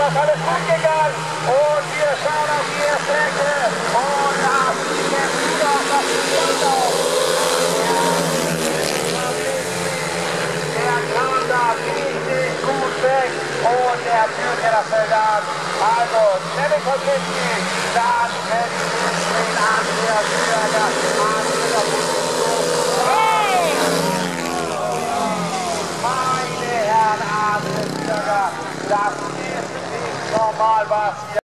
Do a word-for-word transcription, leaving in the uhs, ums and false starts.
ist alles gut gegangen. Und wir schauen auf die erste Ecke. Und das sieht jetzt gut aus, das sieht gut aus. Der kam da richtig gut weg. Und der führt ja das Feld an. Also, Neville Kosminski, dann fällt den Andreas Bürger an der Position. Meine Herren, Andreas Bürger, das ist nicht normal, was hier